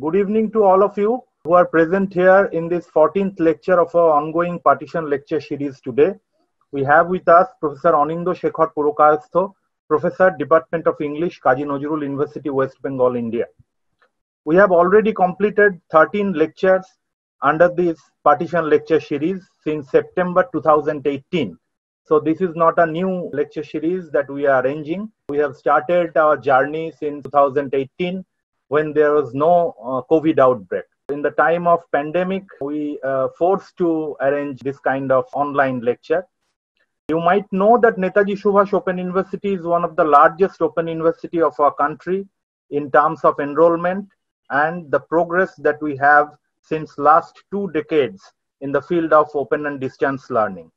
Good evening to all of you who are present here in this 14th lecture of our ongoing partition lecture series today. We have with us Professor Anindo Shekhar Purokayastho, Professor, Department of English, Kazi Nazrul University, West Bengal, India. We have already completed 13 lectures under this partition lecture series since September 2018. So this is not a new lecture series that we are arranging. We have started our journey since 2018 when there was no COVID outbreak. In the time of pandemic, we forced to arrange this kind of online lecture. You might know that Netaji Subhash Open University is one of the largest open university of our country in terms of enrollment and the progress that we have since last 2 decades in the field of open and distance learning.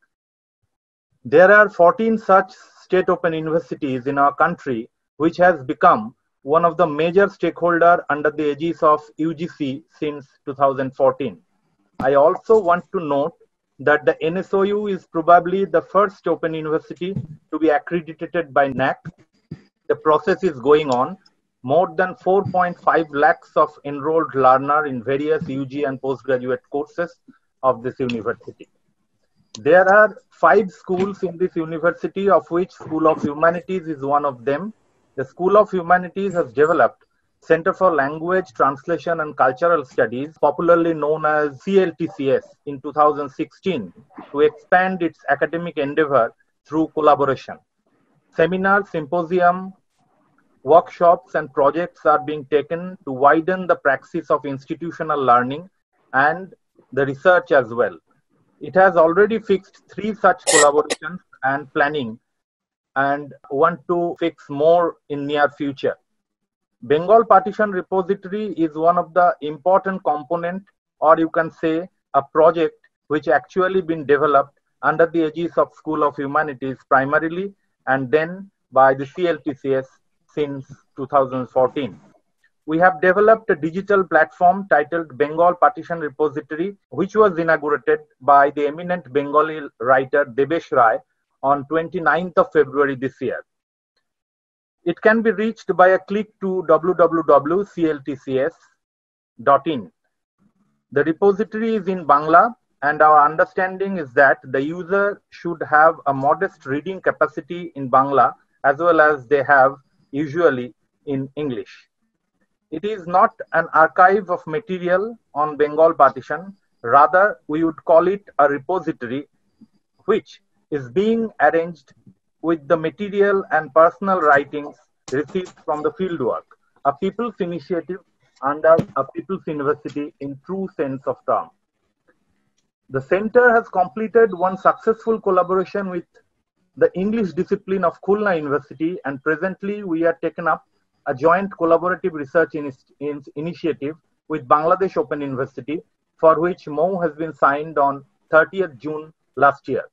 There are 14 such state open universities in our country which has become one of the major stakeholders under the aegis of UGC since 2014. I also want to note that the NSOU is probably the first open university to be accredited by NAAC. The process is going on. More than 4.5 lakhs of enrolled learners in various UG and postgraduate courses of this university. There are 5 schools in this university, of which School of Humanities is one of them. The School of Humanities has developed Center for Language, Translation and Cultural Studies, popularly known as CLTCS, in 2016 to expand its academic endeavor through collaboration. Seminars, symposium, workshops and projects are being taken to widen the praxis of institutional learning and the research as well. It has already fixed 3 such collaborations and planning and want to fix more in near future. Bengal Partition Repository is one of the important component, or you can say a project which actually been developed under the aegis of School of Humanities primarily and then by the CLTCS since 2014. We have developed a digital platform titled Bengal Partition Repository, which was inaugurated by the eminent Bengali writer Debesh Rai on 29th of February this year. It can be reached by a click to www.cltcs.in. The repository is in Bangla, and our understanding is that the user should have a modest reading capacity in Bangla as well as they have usually in English. It is not an archive of material on Bengal partition, rather we would call it a repository which is being arranged with the material and personal writings received from the fieldwork, a people's initiative under a people's university in true sense of term. The center has completed one successful collaboration with the English discipline of Khulna University, and presently we are taken up a joint collaborative research initiative with Bangladesh Open University, for which MOU has been signed on 30th June last year.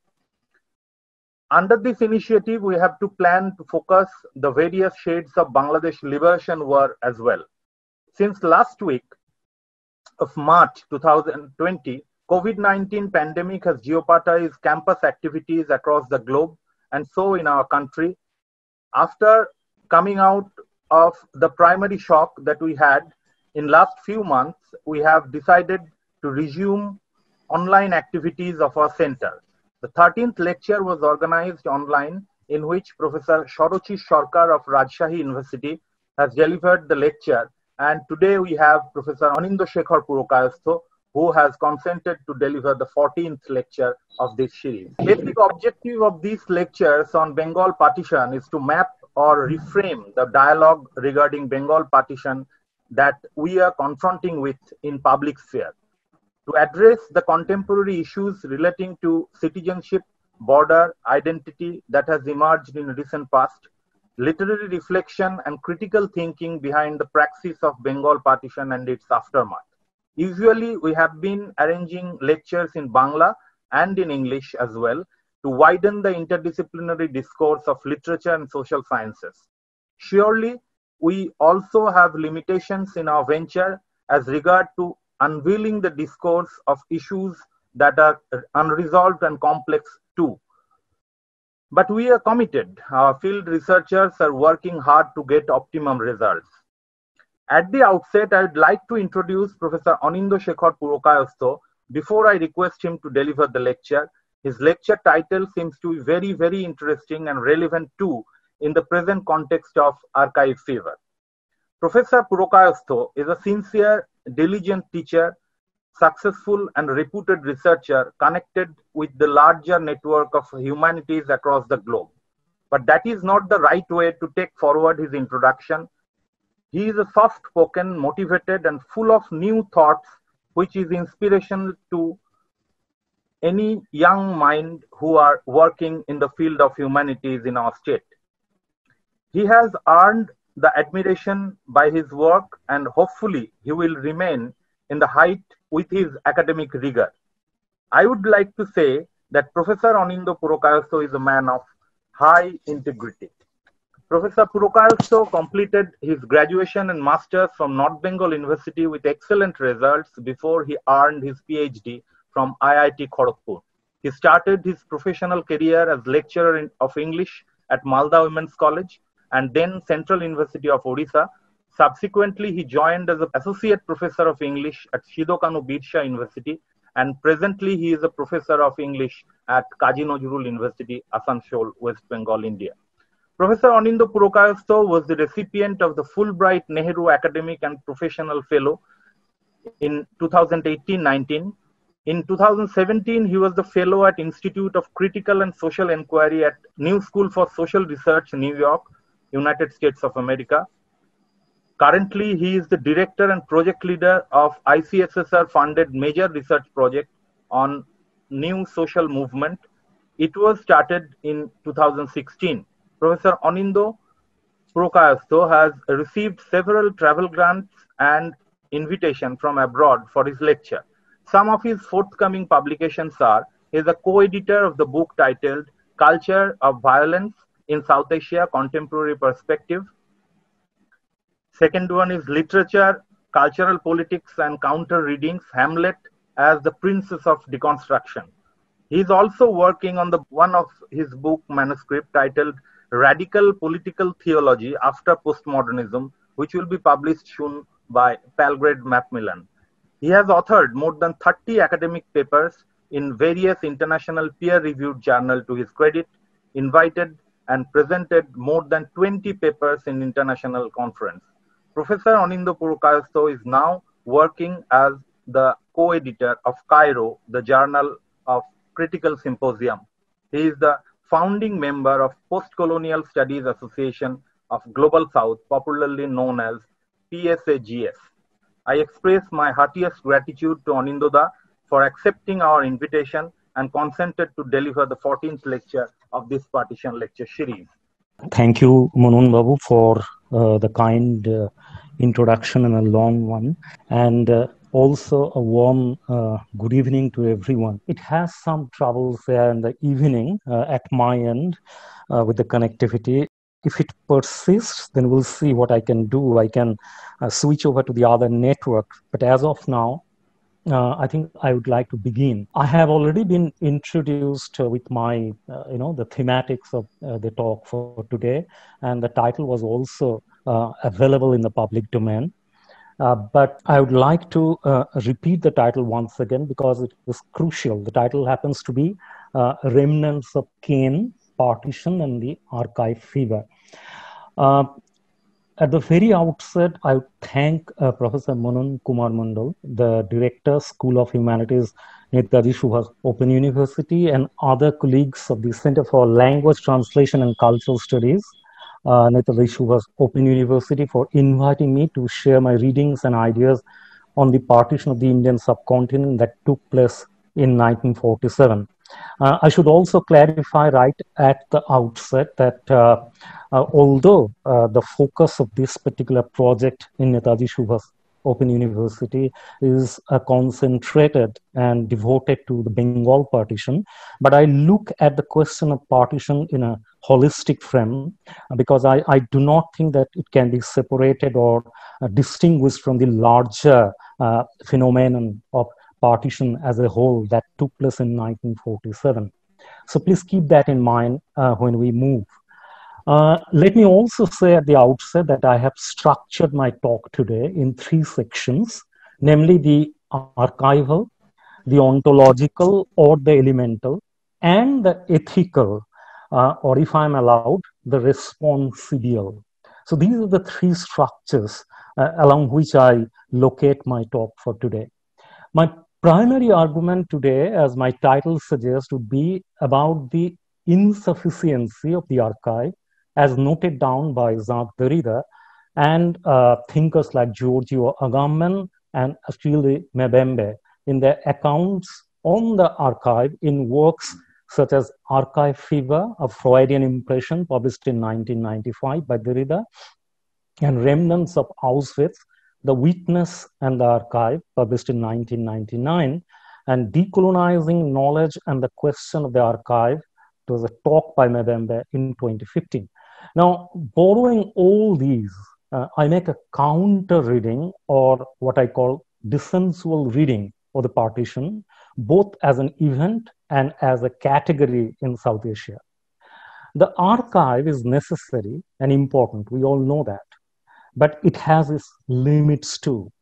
Under this initiative, we have to plan to focus the various shades of Bangladesh liberation war as well. Since last week of March 2020, COVID-19 pandemic has jeopardized campus activities across the globe and so in our country. After coming out of the primary shock that we had in last few months, we have decided to resume online activities of our center. The 13th lecture was organized online, in which Professor Shorochi Sarkar of Rajshahi University has delivered the lecture, and today we have Professor Anindo Shekhar Purokayastho, who has consented to deliver the 14th lecture of this series. Basic objective of these lectures on Bengal partition is to map or reframe the dialogue regarding Bengal partition that we are confronting with in public sphere, to address the contemporary issues relating to citizenship, border, identity that has emerged in recent past, literary reflection and critical thinking behind the praxis of Bengal partition and its aftermath. Usually we have been arranging lectures in Bangla and in English as well to widen the interdisciplinary discourse of literature and social sciences. Surely we also have limitations in our venture as regard to unveiling the discourse of issues that are unresolved and complex too. But we are committed. Our field researchers are working hard to get optimum results. At the outset, I would like to introduce Professor Anindo Shekhar Purokayastho before I request him to deliver the lecture. His lecture title seems to be very, very interesting and relevant too in the present context of archive fever. Professor Purokayastho is a sincere, diligent teacher, successful and reputed researcher connected with the larger network of humanities across the globe. But that is not the right way to take forward his introduction. He is a soft-spoken, motivated, and full of new thoughts, which is inspiration to any young mind who are working in the field of humanities in our state. He has earned the admiration by his work, and hopefully he will remain in the height with his academic rigor. I would like to say that Professor Anindo Purokayastho is a man of high integrity. Professor Purokayastho completed his graduation and masters from North Bengal University with excellent results before he earned his PhD from IIT Kharagpur. He started his professional career as lecturer of English at Malda Women's College and then Central University of Odisha. Subsequently, he joined as an associate professor of English at Sidho Kanu Birsa University, and presently he is a professor of English at Kazi Nazrul University, Asansol, West Bengal, India. Professor Anindo Purokayastho was the recipient of the Fulbright Nehru Academic and Professional Fellow in 2018-19. In 2017, he was the fellow at Institute of Critical and Social Inquiry at New School for Social Research, New York, United States of America. Currently, he is the director and project leader of ICSSR-funded major research project on new social movement. It was started in 2016. Professor Anindo Purokayastho has received several travel grants and invitation from abroad for his lecture. Some of his forthcoming publications are: he is a co-editor of the book titled Culture of Violence in South Asia, Contemporary Perspective. Second one is Literature, Cultural Politics and Counter Readings, Hamlet as the Princess of Deconstruction. He is also working on one of his book manuscript titled Radical Political Theology After Postmodernism, which will be published soon by Palgrave Macmillan. He has authored more than 30 academic papers in various international peer-reviewed journals to his credit, invited and presented more than 20 papers in international conference. Professor Anindo Purokayastho is now working as the co-editor of Cairo, the Journal of Critical Symposium. He is the founding member of Post-Colonial Studies Association of Global South, popularly known as PSAGS. I express my heartiest gratitude to Anindoda for accepting our invitation and consented to deliver the 14th lecture of this partition lecture series. Thank you, Monon Babu, for the kind introduction and a long one. And also a warm good evening to everyone. It has some troubles there in the evening at my end with the connectivity. If it persists, then we'll see what I can do. I can switch over to the other network. But as of now, I think I would like to begin. I have already been introduced with my, the thematics of the talk for today, and the title was also available in the public domain. But I would like to repeat the title once again because it is crucial. The title happens to be Remnants of Cain, Partition and the Archive Fever. At the very outset, I would thank Professor Manan Kumar Mandal, the Director, School of Humanities, Netaji Subhas Open University, and other colleagues of the Center for Language Translation and Cultural Studies, Netaji Subhas Open University, for inviting me to share my readings and ideas on the partition of the Indian subcontinent that took place in 1947. I should also clarify right at the outset that although the focus of this particular project in Netaji Subhas Open University is concentrated and devoted to the Bengal partition, but I look at the question of partition in a holistic frame because I do not think that it can be separated or distinguished from the larger phenomenon of partition as a whole that took place in 1947. So please keep that in mind when we move. Let me also say at the outset that I have structured my talk today in three sections, namely the archival, the ontological or the elemental, and the ethical, or if I'm allowed, the responsible. So these are the three structures along which I locate my talk for today. My primary argument today, as my title suggests, would be about the insufficiency of the archive, as noted down by Jacques Derrida and thinkers like Giorgio Agamben and Achille Mbembe in their accounts on the archive in works such as Archive Fever, a Freudian Impression, published in 1995 by Derrida, and Remnants of Auschwitz, The Witness and the Archive, published in 1999, and Decolonizing Knowledge and the Question of the Archive. It was a talk by Mbembe in 2015. Now, borrowing all these, I make a counter reading, or what I call dissensual reading of the partition, both as an event and as a category in South Asia. The archive is necessary and important, we all know that, but it has its limits too.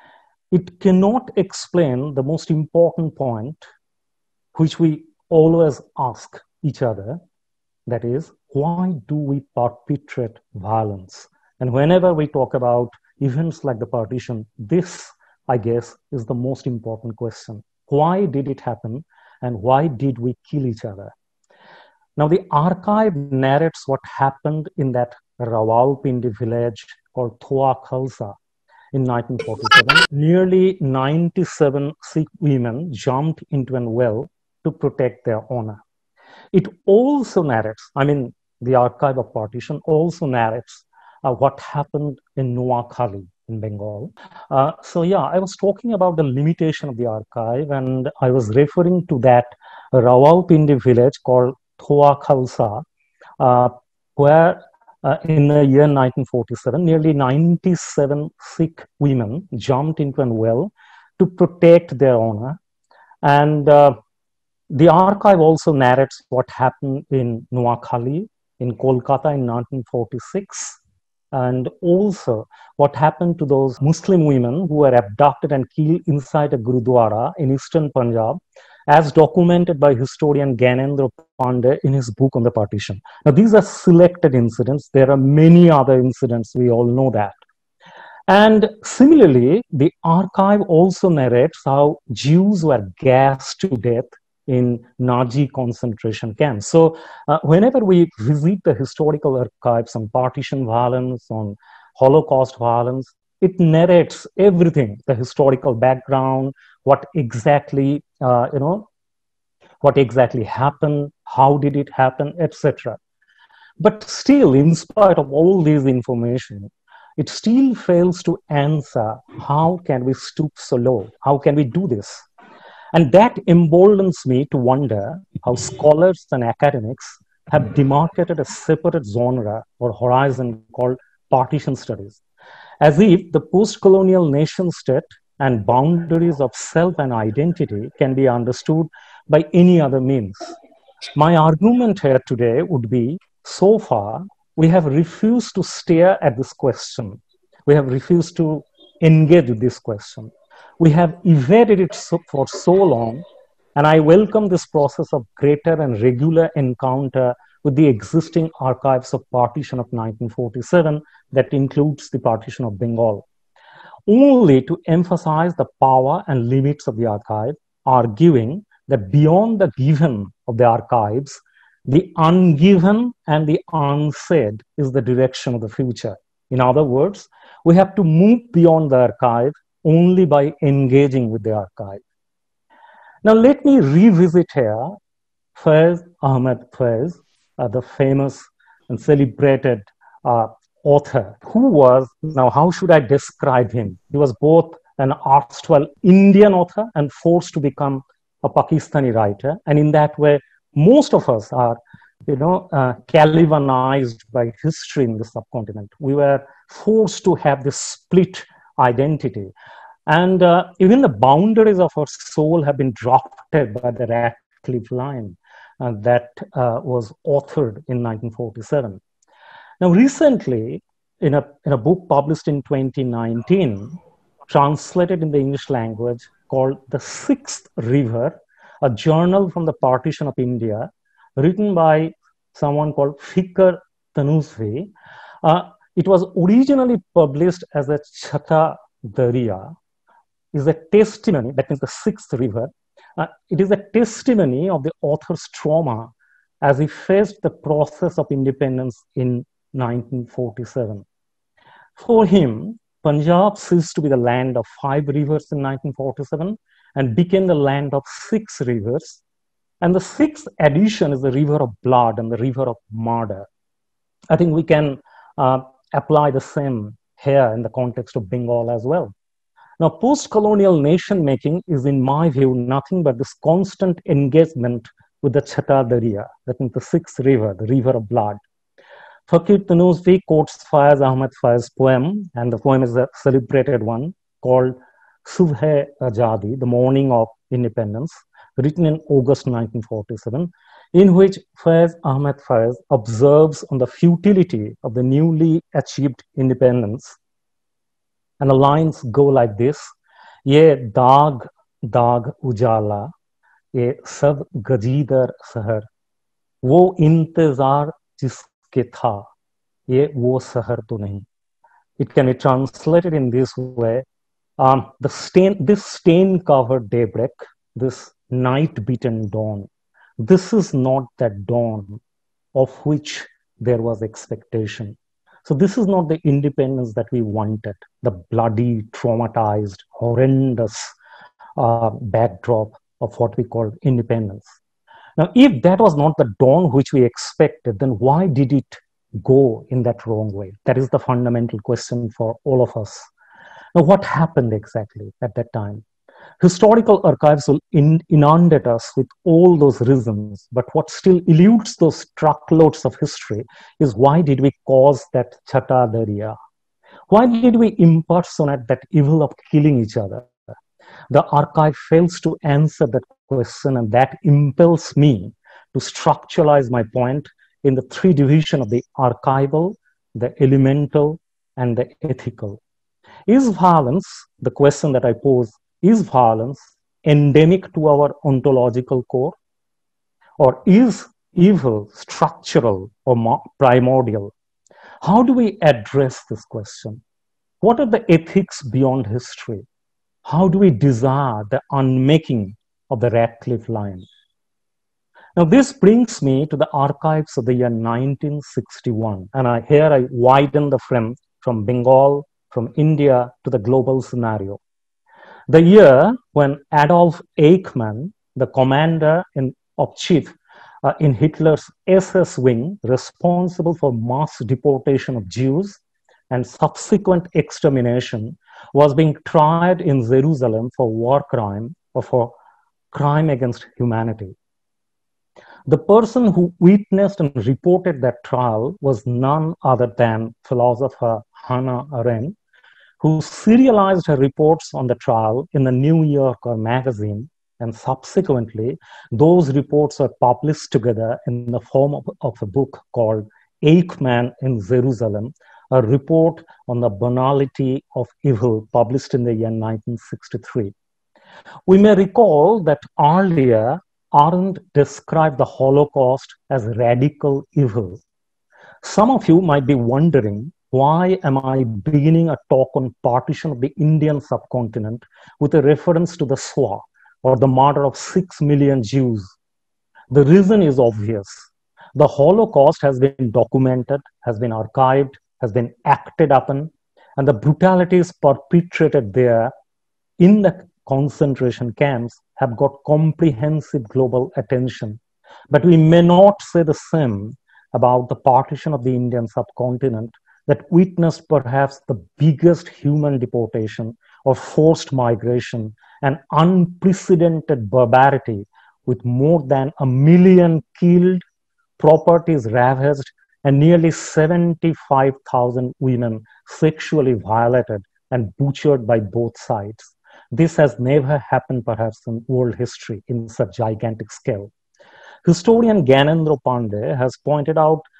It cannot explain the most important point, which we always ask each other, that is, why do we perpetrate violence? And whenever we talk about events like the partition, this, I guess, is the most important question. Why did it happen? And why did we kill each other? Now, the archive narrates what happened in that Rawalpindi village called Thoa Khalsa in 1947. Nearly 97 Sikh women jumped into a well to protect their honor. It also narrates, the archive of partition also narrates what happened in Noakhali in Bengal. I was talking about the limitation of the archive, and I was referring to that Rawalpindi village called Thoa Khalsa, where in the year 1947, nearly 97 Sikh women jumped into a well to protect their honor. And the archive also narrates what happened in Noakhali in Kolkata in 1946, and also what happened to those Muslim women who were abducted and killed inside a Gurudwara in eastern Punjab, as documented by historian Gyanendra Pandey in his book on the partition. Now, these are selected incidents. There are many other incidents, we all know that. And similarly, the archive also narrates how Jews were gassed to death in Nazi concentration camps. So whenever we visit the historical archives on partition violence, on Holocaust violence, it narrates everything, the historical background, what exactly happened, how did it happen, etc. But still, in spite of all this information, it still fails to answer how can we stoop so low? How can we do this? And that emboldens me to wonder how scholars and academics have demarcated a separate genre or horizon called partition studies, as if the post-colonial nation state and boundaries of self and identity can be understood by any other means. My argument here today would be, so far, we have refused to stare at this question. We have refused to engage with this question. We have evaded it for so long, and I welcome this process of greater and regular encounter with the existing archives of partition of 1947 that includes the partition of Bengal, only to emphasize the power and limits of the archive, arguing that beyond the given of the archives, the ungiven and the unsaid is the direction of the future. In other words, we have to move beyond the archive only by engaging with the archive. Now, let me revisit here Faiz Ahmed Faiz, the famous and celebrated author, who was, now how should I describe him? He was both an erstwhile Indian author and forced to become a Pakistani writer. And in that way, most of us are, Calibanized by history in the subcontinent. We were forced to have this split identity. And even the boundaries of our soul have been drafted by the Radcliffe line that was authored in 1947. Now, recently, in a book published in 2019, translated in the English language, called The Sixth River, a journal from the partition of India, written by someone called Fikar Tanusvi. It was originally published as a Chhata Darya, is a testimony, that means the sixth river. It is a testimony of the author's trauma as he faced the process of independence in 1947. For him, Punjab ceased to be the land of 5 rivers in 1947 and became the land of 6 rivers. And the sixth addition is the river of blood and the river of murder. I think we can apply the same here in the context of Bengal as well. Now, post-colonial nation-making is, in my view, nothing but this constant engagement with the Chhata Darya, that means the sixth river, the river of blood. Fakir Tanusvi quotes Faiz Ahmed Faiz's poem, and the poem is a celebrated one, called Subh Azadi, the morning of independence, written in August 1947, in which Faiz Ahmed Faiz observes on the futility of the newly achieved independence. And the lines go like this: Ye daag daag ujala, ye sab gajidar sahar, wo intezar jiske tha, ye wo sahar to nahi. It can be translated in this way: this stain-covered daybreak, this night-beaten dawn, this is not that dawn of which there was expectation. So this is not the independence that we wanted, the bloody, traumatized, horrendous backdrop of what we call independence. Now, if that was not the dawn which we expected, then why did it go in that wrong way? That is the fundamental question for all of us. Now, what happened exactly at that time? Historical archives will inundate us with all those reasons, but what still eludes those truckloads of history is, why did we cause that Chhata Darya? Why did we impersonate that evil of killing each other? The archive fails to answer that question, and that impels me to structuralize my point in the 3 divisions of the archival, the elemental, and the ethical. Is violence, the question that I pose, is violence endemic to our ontological core? Or is evil structural or primordial? How do we address this question? What are the ethics beyond history? How do we desire the unmaking of the Radcliffe line? Now, this brings me to the archives of the year 1961. And here I widen the frame from Bengal, from India to the global scenario. The year when Adolf Eichmann, the commander-in-chief in Hitler's SS wing, responsible for mass deportation of Jews and subsequent extermination, was being tried in Jerusalem for war crime or for crime against humanity. The person who witnessed and reported that trial was none other than philosopher Hannah Arendt, who serialized her reports on the trial in the New Yorker magazine, and subsequently those reports were published together in the form of a book called Eichmann in Jerusalem, a report on the banality of evil, published in the year 1963. We may recall that earlier Arendt described the Holocaust as radical evil. Some of you might be wondering, why am I beginning a talk on partition of the Indian subcontinent with a reference to the Shoah, or the murder of 6 million Jews? The reason is obvious. The Holocaust has been documented, has been archived, has been acted upon, and the brutalities perpetrated there in the concentration camps have got comprehensive global attention. But we may not say the same about the partition of the Indian subcontinent, that witnessed perhaps the biggest human deportation or forced migration and unprecedented barbarity, with more than 1 million killed, properties ravaged, and nearly 75,000 women sexually violated and butchered by both sides. This has never happened perhaps in world history in such gigantic scale. Historian Gyanendra Pandey has pointed out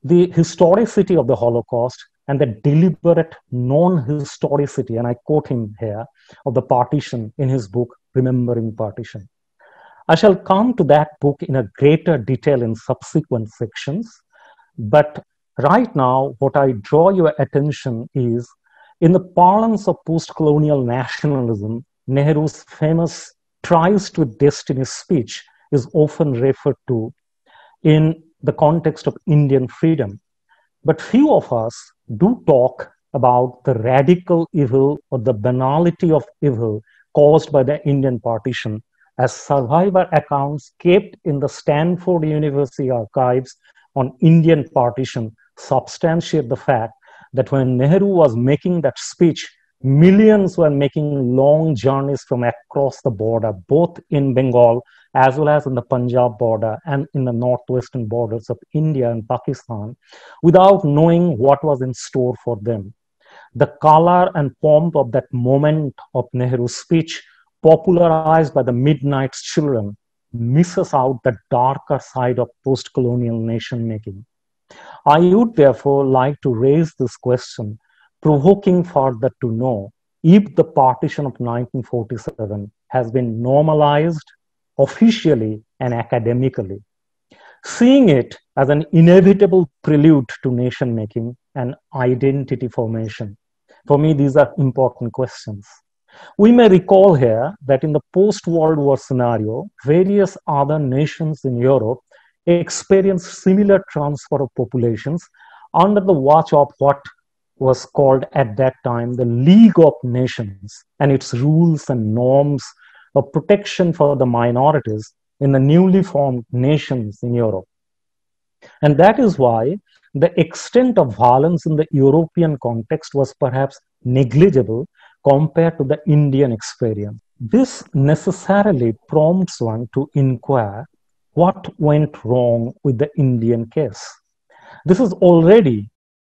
the historicity of the Holocaust and the deliberate non-historicity, and I quote him here, of the partition in his book, Remembering Partition. I shall come to that book in a greater detail in subsequent sections, but right now, what I draw your attention is, in the parlance of post-colonial nationalism, Nehru's famous Tries to Destiny speech is often referred to in the context of Indian freedom. But few of us do talk about the radical evil or the banality of evil caused by the Indian partition, as survivor accounts kept in the Stanford University archives on Indian partition substantiate the fact that when Nehru was making that speech, millions were making long journeys from across the border, both in Bengal as well as in the Punjab border and in the northwestern borders of India and Pakistan, without knowing what was in store for them. The color and pomp of that moment of Nehru's speech, popularized by the Midnight's children, misses out the darker side of post-colonial nation-making. I would therefore like to raise this question, provoking further to know if the partition of 1947 has been normalized officially and academically, seeing it as an inevitable prelude to nation-making and identity formation. For me, these are important questions. We may recall here that in the post-World War scenario, various other nations in Europe experienced similar transfer of populations under the watch of what was called at that time the League of Nations and its rules and norms of protection for the minorities in the newly formed nations in Europe. And that is why the extent of violence in the European context was perhaps negligible compared to the Indian experience. This necessarily prompts one to inquire what went wrong with the Indian case. This is already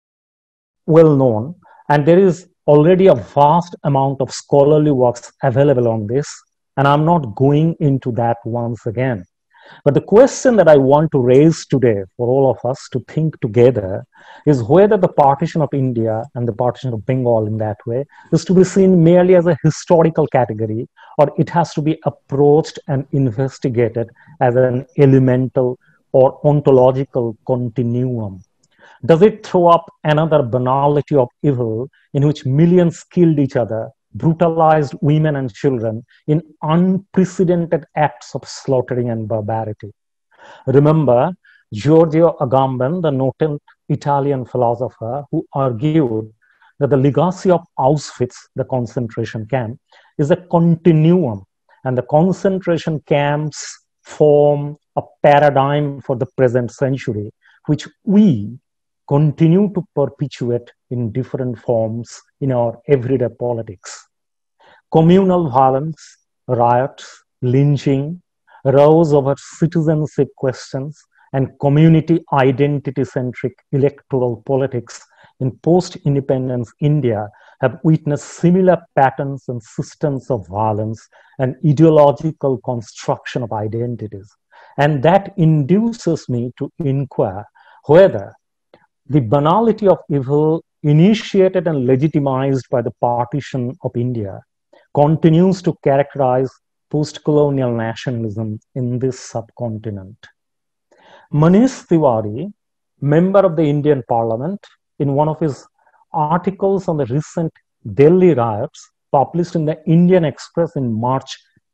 well known, and there is already a vast amount of scholarly works available on this, and I'm not going into that once again. But the question that I want to raise today for all of us to think together is whether the partition of India and the partition of Bengal in that way is to be seen merely as a historical category, or it has to be approached and investigated as an elemental or ontological continuum. Does it throw up another banality of evil in which millions killed each other, brutalized women and children in unprecedented acts of slaughtering and barbarity? Remember Giorgio Agamben, the noted Italian philosopher, who argued that the legacy of Auschwitz, the concentration camp, is a continuum, and the concentration camps form a paradigm for the present century, which we continue to perpetuate in different forms in our everyday politics. Communal violence, riots, lynching arose over citizenship questions, and community identity-centric electoral politics in post-independence India have witnessed similar patterns and systems of violence and ideological construction of identities. And that induces me to inquire whether the banality of evil initiated and legitimized by the partition of India continues to characterize post-colonial nationalism in this subcontinent. Manish Tiwari, member of the Indian Parliament, in one of his articles on the recent Delhi riots published in the Indian Express in March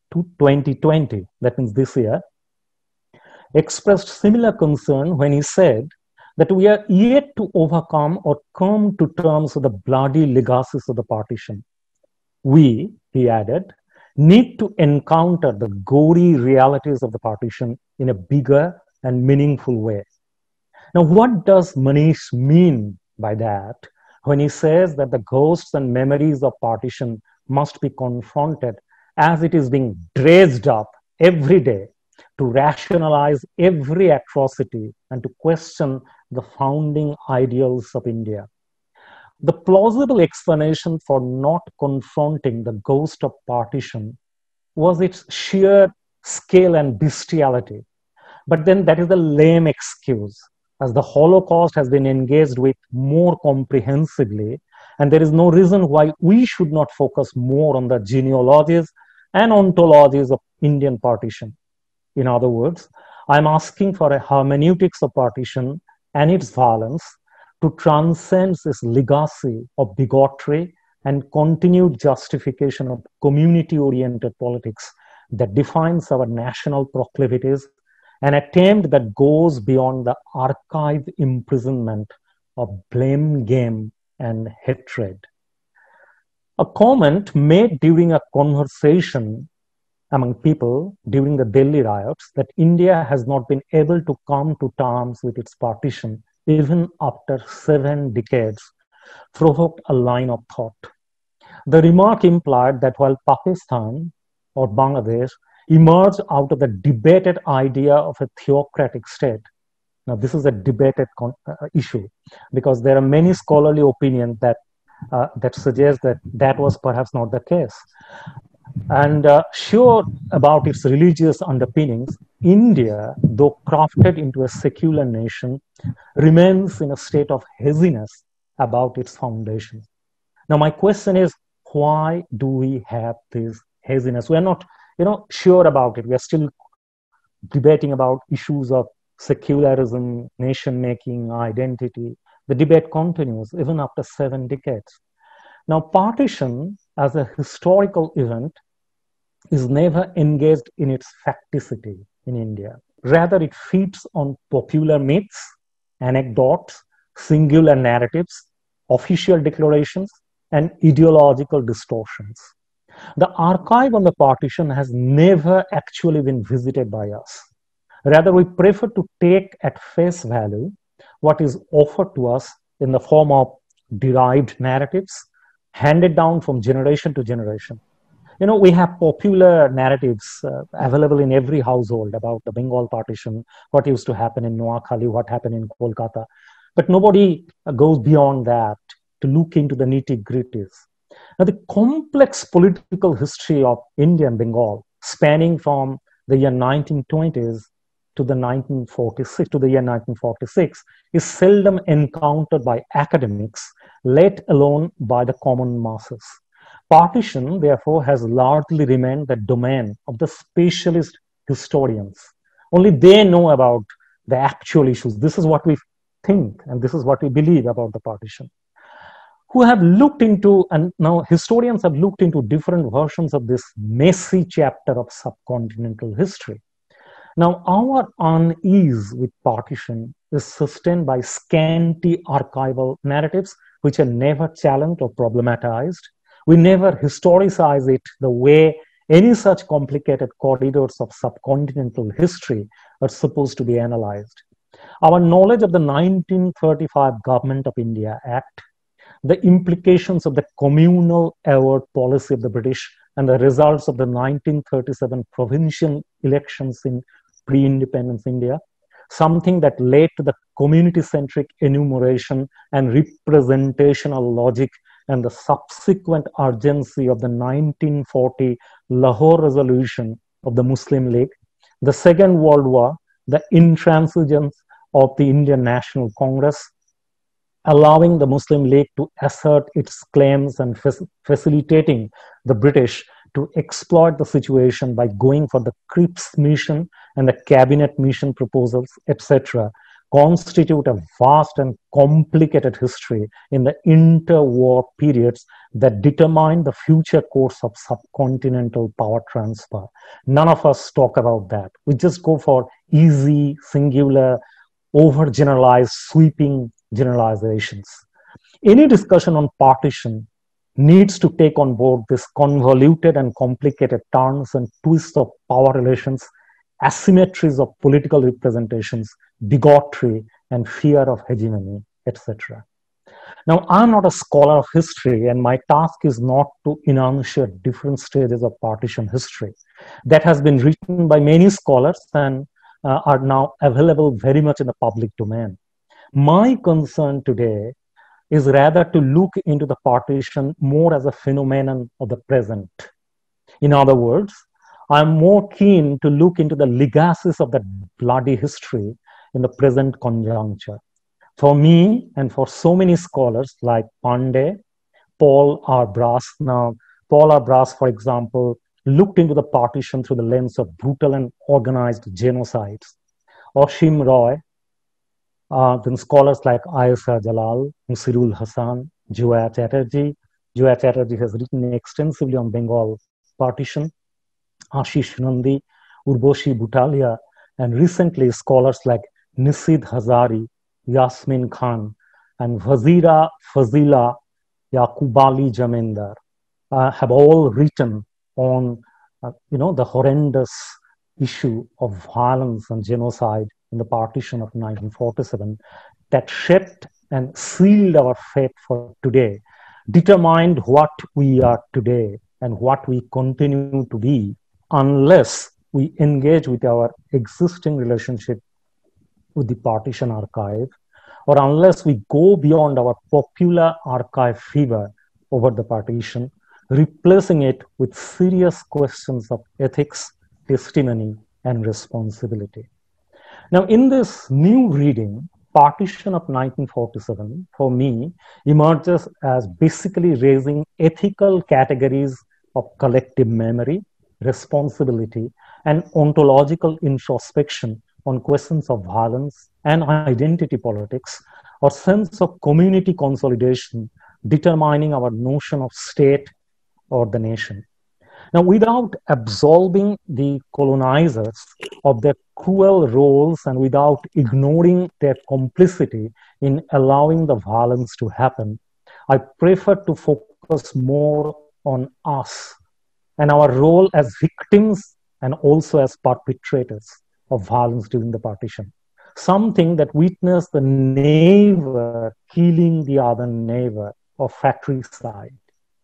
2020, that means this year, expressed similar concern when he said that we are yet to overcome or come to terms with the bloody legacies of the partition. We, he added, need to encounter the gory realities of the partition in a bigger and meaningful way. Now, what does Manish mean by that when he says that the ghosts and memories of partition must be confronted as it is being dredged up every day to rationalize every atrocity and to question the founding ideals of India? The plausible explanation for not confronting the ghost of partition was its sheer scale and bestiality. But then that is a lame excuse. as the Holocaust has been engaged with more comprehensively, and there is no reason why we should not focus more on the genealogies and ontologies of Indian partition. In other words, I'm asking for a hermeneutics of partition and its violence to transcend this legacy of bigotry and continued justification of community-oriented politics that defines our national proclivities, an attempt that goes beyond the archive imprisonment of blame game and hatred. A comment made during a conversation among people during the Delhi riots that India has not been able to come to terms with its partition even after 7 decades provoked a line of thought. The remark implied that while Pakistan or Bangladesh emerged out of the debated idea of a theocratic state. Now, this is a debated issue because there are many scholarly opinions that suggest that that was perhaps not the case. And sure about its religious underpinnings, India, though crafted into a secular nation, remains in a state of haziness about its foundation. Now, my question is, why do we have this haziness? We are not, sure about it. We are still debating about issues of secularism, nation-making, identity. The debate continues even after 7 decades. Now, partition as a historical event is never engaged in its facticity in India. Rather, it feeds on popular myths, anecdotes, singular narratives, official declarations, and ideological distortions. The archive on the partition has never actually been visited by us. Rather, we prefer to take at face value what is offered to us in the form of derived narratives handed down from generation to generation. We have popular narratives available in every household about the Bengal partition, what used to happen in Noakhali, what happened in Kolkata. But nobody goes beyond that to look into the nitty-gritties. Now, the complex political history of India and Bengal, spanning from the year 1920s to the 1946, is seldom encountered by academics, let alone by the common masses. Partition, therefore, has largely remained the domain of the specialist historians. Only they know about the actual issues. This is what we think, and this is what we believe about the partition. Who have looked into, and now historians have looked into different versions of this messy chapter of subcontinental history. Now, our unease with partition is sustained by scanty archival narratives, which are never challenged or problematized. We never historicize it the way any such complicated corridors of subcontinental history are supposed to be analyzed. Our knowledge of the 1935 Government of India Act, the implications of the communal award policy of the British, and the results of the 1937 provincial elections in pre-independence India, something that led to the community-centric enumeration and representational logic and the subsequent urgency of the 1940 Lahore Resolution of the Muslim League, the Second World War, the intransigence of the Indian National Congress, allowing the Muslim League to assert its claims and facilitating the British to exploit the situation by going for the Cripps mission and the cabinet mission proposals, etc., constitute a vast and complicated history in the interwar periods that determine the future course of subcontinental power transfer. None of us talk about that. We just go for easy, singular, overgeneralized, sweeping generalizations. Any discussion on partition needs to take on board this convoluted and complicated turns and twists of power relations, asymmetries of political representations, bigotry, and fear of hegemony, etc. Now, I'm not a scholar of history, and my task is not to enunciate different stages of partition history. That has been written by many scholars and are now available very much in the public domain. My concern today is rather to look into the partition more as a phenomenon of the present. In other words, I'm more keen to look into the legacies of that bloody history in the present conjuncture. For me and for so many scholars like Pandey, Paul R. Brass. Now, Paul R. Brass, for example, looked into the partition through the lens of brutal and organized genocides. Oshim Roy, then scholars like Ayesha Jalal, Musirul Hassan, Joya Chatterjee. Joya Chatterjee has written extensively on Bengal partition. Ashish Nandi, Urboshi Butalia, and recently scholars like Nisid Hazari, Yasmin Khan, and Wazira Fazila Yakubali Jamendar have all written on the horrendous issue of violence and genocide in the partition of 1947 that shaped and sealed our fate for today, determined what we are today and what we continue to be, unless we engage with our existing relationship with the partition archive, or unless we go beyond our popular archive fever over the partition, replacing it with serious questions of ethics, testimony, and responsibility. Now, in this new reading, Partition of 1947, for me, emerges as basically raising ethical categories of collective memory, responsibility, and ontological introspection on questions of violence and identity politics, or sense of community consolidation determining our notion of state or the nation. Now, without absolving the colonizers of their cruel roles and without ignoring their complicity in allowing the violence to happen, I prefer to focus more on us and our role as victims and also as perpetrators of violence during the partition. Something that witnessed the neighbor killing the other neighbor of fratricide.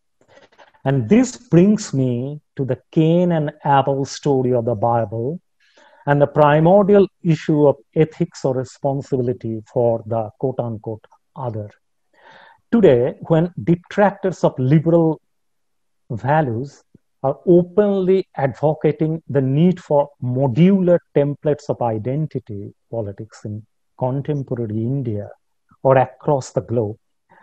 And this brings me to the Cain and Abel story of the Bible and the primordial issue of ethics or responsibility for the quote-unquote other. Today, when detractors of liberal values are openly advocating the need for modular templates of identity politics in contemporary India or across the globe,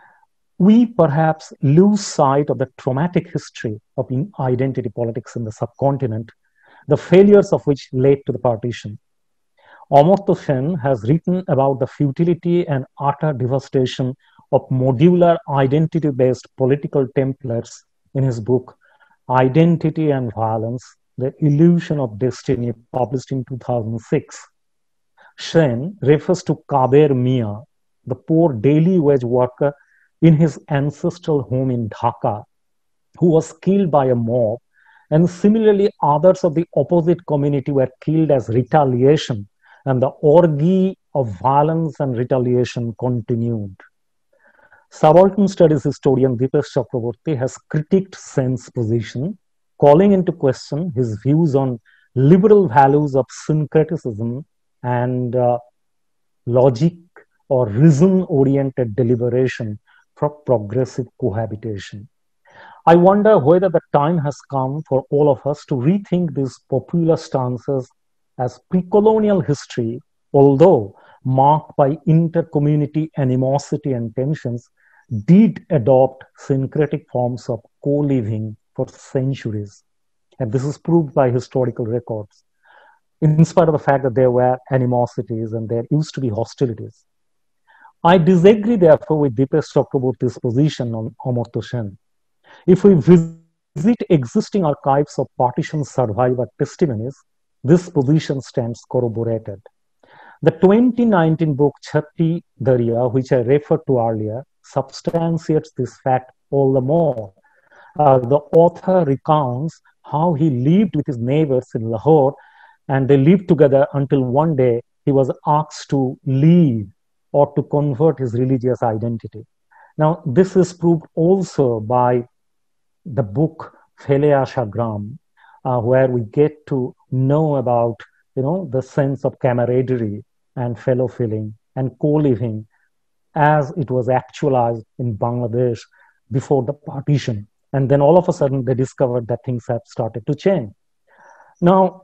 we perhaps lose sight of the traumatic history of identity politics in the subcontinent, the failures of which led to the partition. Amartya Sen has written about the futility and utter devastation of modular identity-based political templates in his book, Identity and Violence, The Illusion of Destiny, published in 2006. Sen refers to Kaber Mia, the poor daily wage worker in his ancestral home in Dhaka, who was killed by a mob, and similarly others of the opposite community were killed as retaliation, and the orgy of violence and retaliation continued. Subaltern studies historian Dipesh Chakraborty has critiqued Sen's position, calling into question his views on liberal values of syncretism and logic or reason-oriented deliberation for progressive cohabitation. I wonder whether the time has come for all of us to rethink these popular stances as pre-colonial history, although marked by inter-community animosity and tensions, did adopt syncretic forms of co-living for centuries. And this is proved by historical records, in spite of the fact that there were animosities and there used to be hostilities. I disagree, therefore, with Dipesh Chakraborty's position on Amartya Sen. If we visit existing archives of partition survivor testimonies, this position stands corroborated. The 2019 book Chhatti Darya, which I referred to earlier, substantiates this fact all the more. The author recounts how he lived with his neighbors in Lahore, and they lived together until one day he was asked to leave or to convert his religious identity. Now, this is proved also by the book Phele Asha Gram, where we get to know about the sense of camaraderie and fellow feeling and co-living as it was actualized in Bangladesh before the partition. And then all of a sudden they discovered that things have started to change. Now,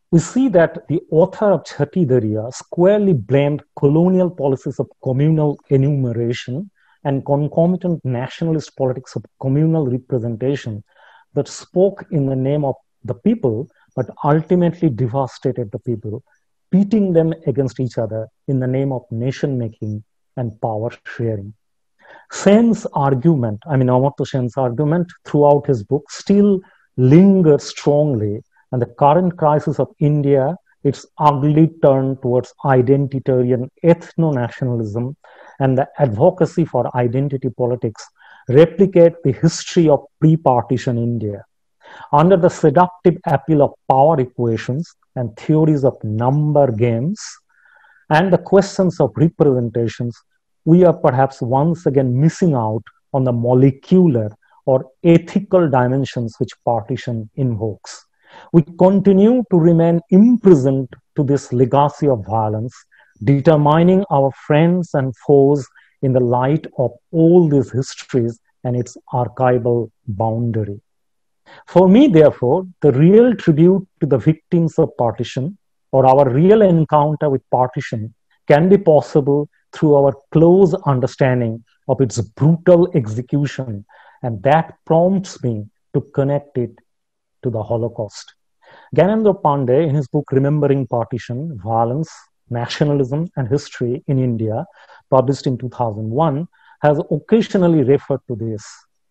we see that the author of Chhati Darya squarely blamed colonial policies of communal enumeration and concomitant nationalist politics of communal representation that spoke in the name of the people, but ultimately devastated the people, pitting them against each other in the name of nation-making and power sharing. Sen's argument, Amartya Sen's argument throughout his book still lingers strongly, and the current crisis of India, its ugly turn towards identitarian ethno-nationalism and the advocacy for identity politics replicate the history of pre-partition India. Under the seductive appeal of power equations and theories of number games and the questions of representations, we are perhaps once again missing out on the molecular or ethical dimensions which partition invokes. We continue to remain imprisoned to this legacy of violence, determining our friends and foes in the light of all these histories and its archival boundary. For me, therefore, the real tribute to the victims of partition, or our real encounter with partition, can be possible through our close understanding of its brutal execution, and that prompts me to connect it to the Holocaust. Gyanendra Pandey, in his book Remembering Partition, Violence, Nationalism and History in India, published in 2001, has occasionally referred to this.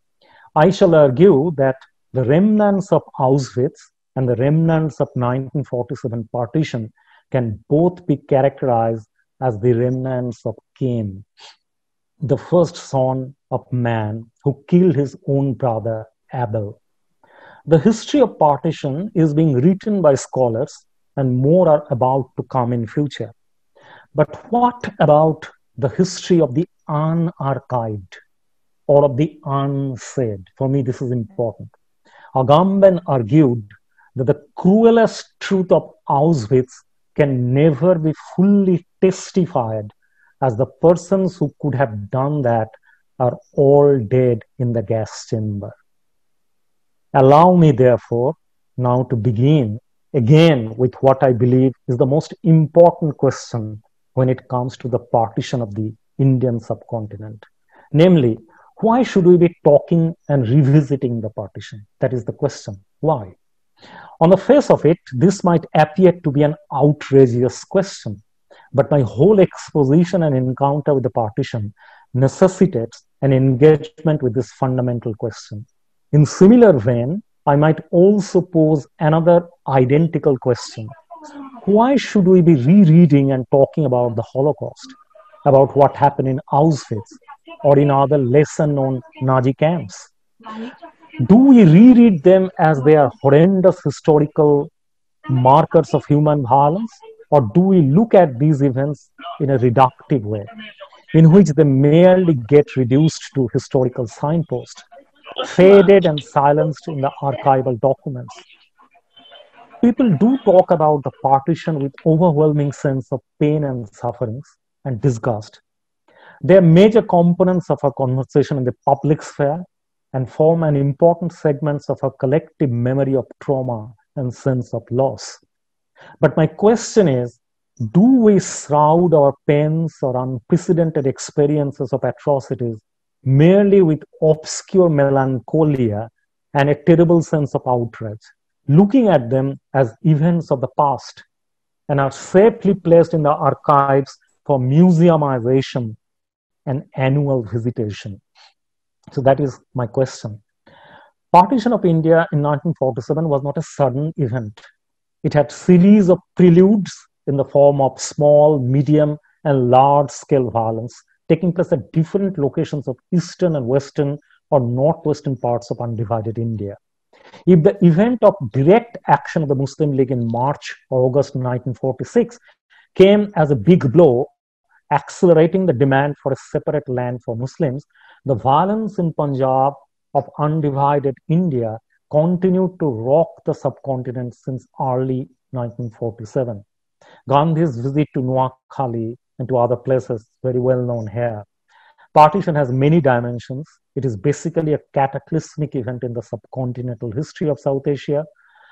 I shall argue that the remnants of Auschwitz and the remnants of 1947 partition can both be characterized as the remnants of Cain, the first son of man who killed his own brother Abel. The history of partition is being written by scholars, and more are about to come in future. But what about the history of the unarchived or of the unsaid? For me, this is important. Agamben argued that the cruelest truth of Auschwitz can never be fully testified, as the persons who could have done that are all dead in the gas chamber. Allow me, therefore, now to begin again with what I believe is the most important question when it comes to the partition of the Indian subcontinent. Namely, why should we be talking and revisiting the partition? That is the question. Why? On the face of it, this might appear to be an outrageous question, but my whole exposition and encounter with the partition necessitates an engagement with this fundamental question. In similar vein, I might also pose another identical question. Why should we be rereading and talking about the Holocaust, about what happened in Auschwitz or in other lesser-known Nazi camps? Do we reread them as they are horrendous historical markers of human violence, or do we look at these events in a reductive way, in which they merely get reduced to historical signposts, faded and silenced in the archival documents? People do talk about the partition with overwhelming sense of pain and sufferings and disgust. They are major components of our conversation in the public sphere and form an important segment of our collective memory of trauma and sense of loss. But my question is, do we shroud our pains or unprecedented experiences of atrocities merely with obscure melancholia and a terrible sense of outrage, looking at them as events of the past, and are safely placed in the archives for museumization and annual visitation? So that is my question. Partition of India in 1947 was not a sudden event. It had series of preludes in the form of small, medium, and large-scale violence taking place at different locations of eastern and western or northwestern parts of undivided India. If the event of direct action of the Muslim League in March or August 1946 came as a big blow, accelerating the demand for a separate land for Muslims, the violence in Punjab of undivided India continued to rock the subcontinent since early 1947. Gandhi's visit to Noakhali and to other places, very well known here. Partition has many dimensions. It is basically a cataclysmic event in the subcontinental history of South Asia,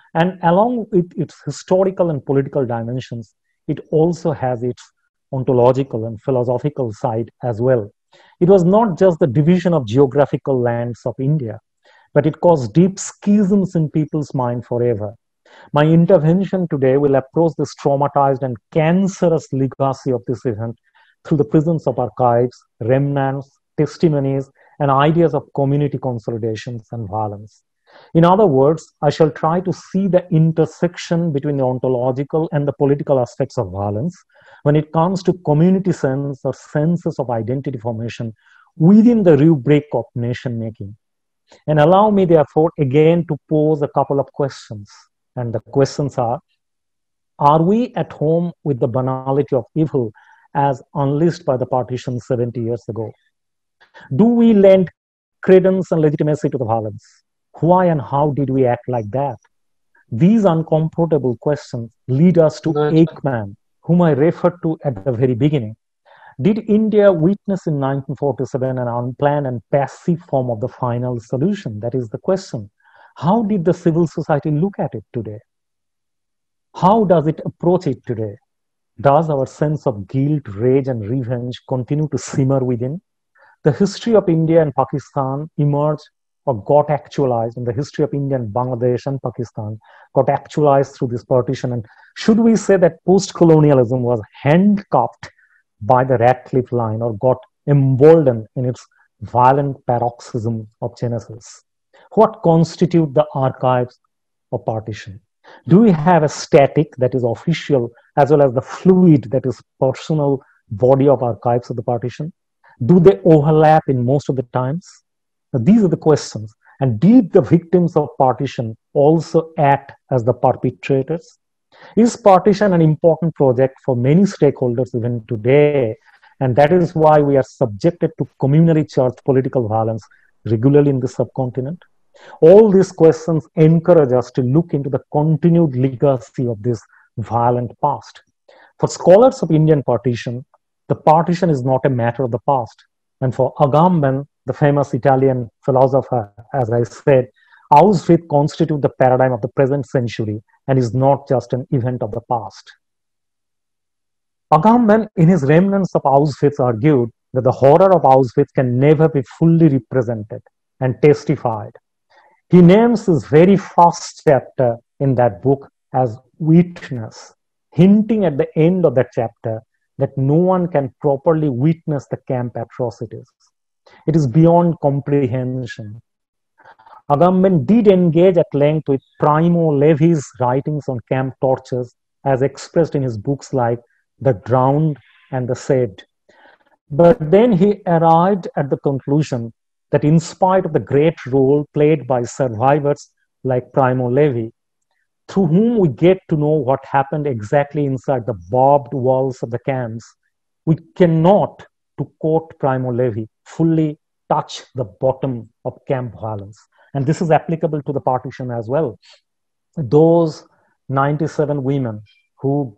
And along with its historical and political dimensions, it also has its ontological and philosophical side as well. It was not just the division of geographical lands of India, but it caused deep schisms in people's mind forever. My intervention today will approach this traumatized and cancerous legacy of this event through the prisons of archives, remnants, testimonies, and ideas of community consolidations and violence. In other words, I shall try to see the intersection between the ontological and the political aspects of violence when it comes to community sense or senses of identity formation within the rubric of nation making. And allow me, therefore, again to pose a couple of questions. And the questions are we at home with the banality of evil as unleashed by the partition 70 years ago? Do we lend credence and legitimacy to the violence? Why and how did we act like that? These uncomfortable questions lead us to Aikman, whom I referred to at the very beginning. Did India witness in 1947 an unplanned and passive form of the final solution? That is the question. How did the civil society look at it today? How does it approach it today? Does our sense of guilt, rage, and revenge continue to simmer within? The history of India and Pakistan emerged or got actualized, and the history of India and Bangladesh and Pakistan got actualized through this partition. And should we say that post-colonialism was handcuffed by the Radcliffe line or got emboldened in its violent paroxysm of genesis? What constitute the archives of partition? Do we have a static that is official as well as the fluid that is personal body of archives of the partition? Do they overlap in most of the times? Now, these are the questions. And did the victims of partition also act as the perpetrators? Is partition an important project for many stakeholders even today? And that is why we are subjected to communally charged political violence regularly in the subcontinent. All these questions encourage us to look into the continued legacy of this violent past. For scholars of Indian partition, the partition is not a matter of the past. And for Agamben, the famous Italian philosopher, as I said, Auschwitz constitutes the paradigm of the present century and is not just an event of the past. Agamben, in his Remnants of Auschwitz, argued that the horror of Auschwitz can never be fully represented and testified. He names this very first chapter in that book as Witness, hinting at the end of that chapter that no one can properly witness the camp atrocities. It is beyond comprehension. Agamben did engage at length with Primo Levi's writings on camp tortures as expressed in his books like The Drowned and The Saved. But then he arrived at the conclusion that in spite of the great role played by survivors like Primo Levi, through whom we get to know what happened exactly inside the barbed walls of the camps, we cannot, to quote Primo Levi, fully touch the bottom of camp violence. And this is applicable to the partition as well. Those 97 women who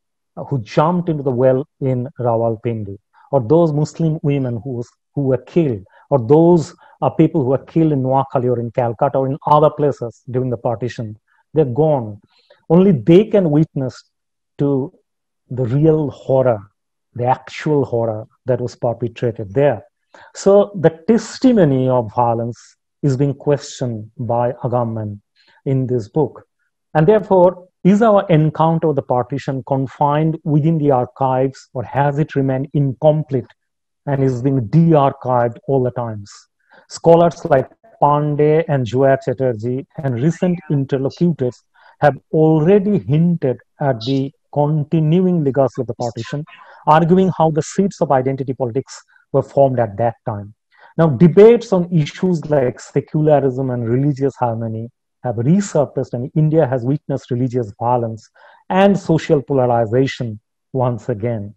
jumped into the well in Rawalpindi, or those Muslim women who were killed, or those people who were killed in Noakhali or in Calcutta or in other places during the partition, they're gone. Only they can witness to the real horror, the actual horror that was perpetrated there. So the testimony of violence is being questioned by Agamben in this book. And therefore, is our encounter with the partition confined within the archives, or has it remained incomplete and is being de-archived all the times? Scholars like Pandey and Joya Chatterjee and recent interlocutors have already hinted at the continuing legacy of the partition, arguing how the seeds of identity politics were formed at that time. Now, debates on issues like secularism and religious harmony have resurfaced, and India has witnessed religious violence and social polarization once again.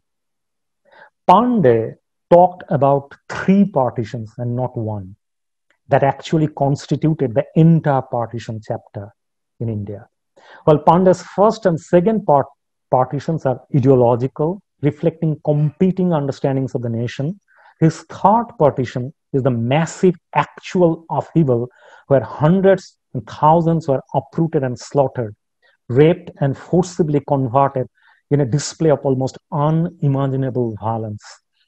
Pandey talked about 3 partitions and not one that actually constituted the entire partition chapter in India. While Pandey's first and second partitions are ideological, reflecting competing understandings of the nation, his third partition is the massive actual upheaval where hundreds and thousands were uprooted and slaughtered, raped and forcibly converted in a display of almost unimaginable violence.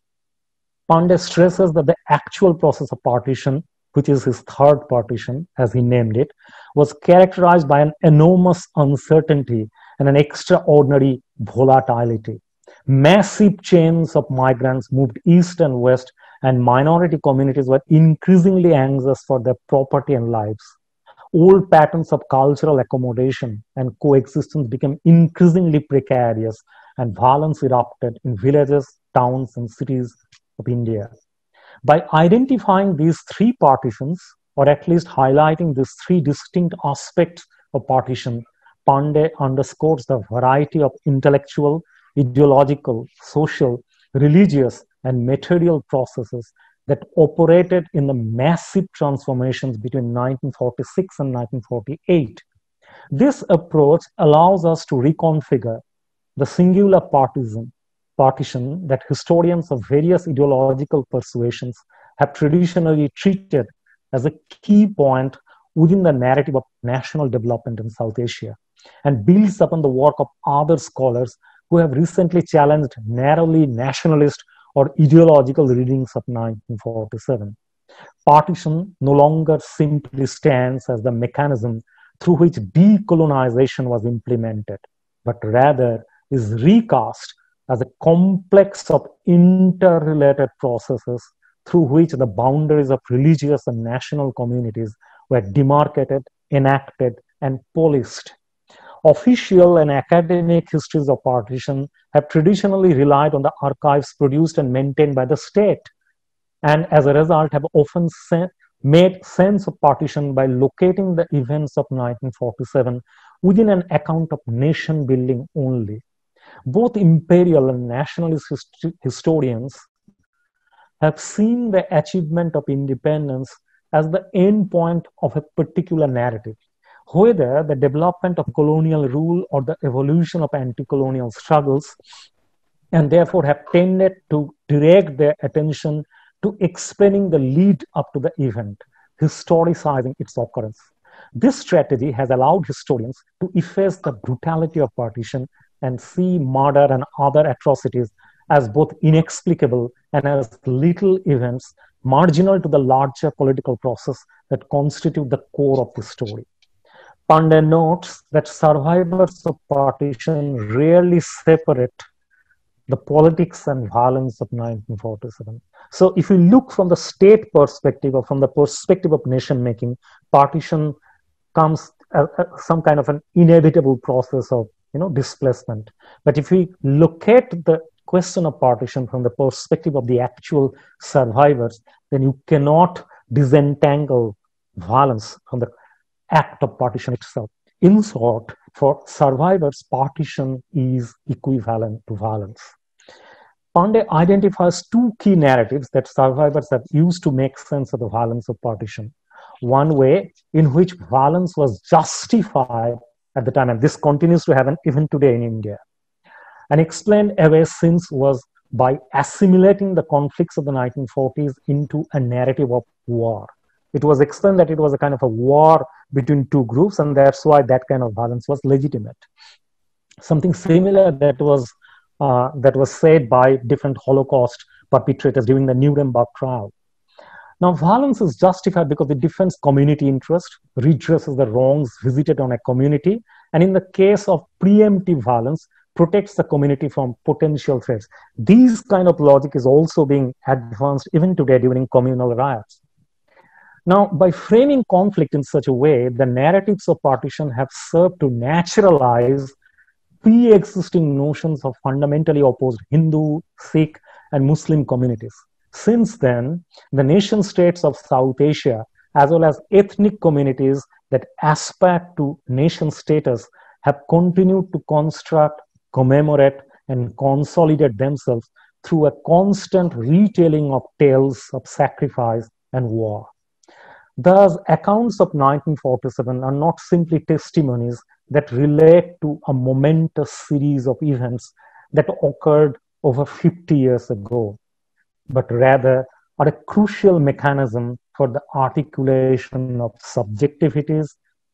Pandey stresses that the actual process of partition, which is his third partition, as he named it, was characterized by an enormous uncertainty and an extraordinary volatility. Massive chains of migrants moved east and west, and minority communities were increasingly anxious for their property and lives. Old patterns of cultural accommodation and coexistence became increasingly precarious, and violence erupted in villages, towns, and cities of India. By identifying these three partitions, or at least highlighting these three distinct aspects of partition, Pandey underscores the variety of intellectual, ideological, social, religious, and material processes that operated in the massive transformations between 1946 and 1948. This approach allows us to reconfigure the singular partition that historians of various ideological persuasions have traditionally treated as a key point within the narrative of national development in South Asia, and builds upon the work of other scholars who have recently challenged narrowly nationalist or ideological readings of 1947. Partition no longer simply stands as the mechanism through which decolonization was implemented, but rather is recast as a complex of interrelated processes through which the boundaries of religious and national communities were demarcated, enacted, and policed. Official and academic histories of partition have traditionally relied on the archives produced and maintained by the state, and as a result have often made sense of partition by locating the events of 1947 within an account of nation building only. Both imperial and nationalist historians have seen the achievement of independence as the end point of a particular narrative. Whether the development of colonial rule or the evolution of anti-colonial struggles, and therefore have tended to direct their attention to explaining the lead up to the event, historicizing its occurrence. This strategy has allowed historians to efface the brutality of partition and see murder and other atrocities as both inexplicable and as little events marginal to the larger political process that constitute the core of the story. Pandey notes that survivors of partition rarely separate the politics and violence of 1947. So if we look from the state perspective or from the perspective of nation making, partition comes as some kind of an inevitable process of displacement. But if we look at the question of partition from the perspective of the actual survivors, then you cannot disentangle violence from the act of partition itself. In short, for survivors, partition is equivalent to violence. Pandey identifies two key narratives that survivors have used to make sense of the violence of partition. One way in which violence was justified at the time, and this continues to happen even today in India. An explained away since was by assimilating the conflicts of the 1940s into a narrative of war. It was explained that it was a kind of a war between two groups, and that's why that kind of violence was legitimate. Something similar that was said by different Holocaust perpetrators during the Nuremberg trial. Now, violence is justified because it defends community interest, redresses the wrongs visited on a community, and in the case of preemptive violence, protects the community from potential threats. This kind of logic is also being advanced even today during communal riots. Now, by framing conflict in such a way, the narratives of partition have served to naturalize pre-existing notions of fundamentally opposed Hindu, Sikh, and Muslim communities. Since then, the nation states of South Asia, as well as ethnic communities that aspire to nation status, have continued to construct, commemorate, and consolidate themselves through a constant retelling of tales of sacrifice and war. Thus, accounts of 1947 are not simply testimonies that relate to a momentous series of events that occurred over 50 years ago, but rather are a crucial mechanism for the articulation of subjectivities,